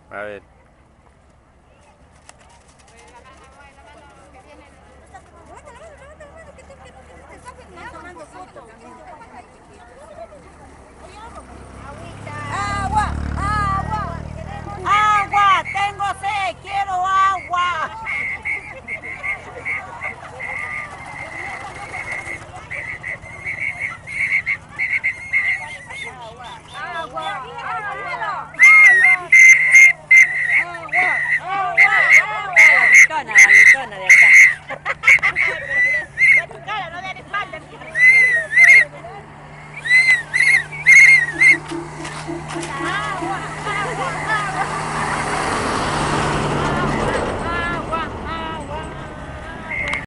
A ver. Levanta la mano, que te está filmando. Tomando fotos.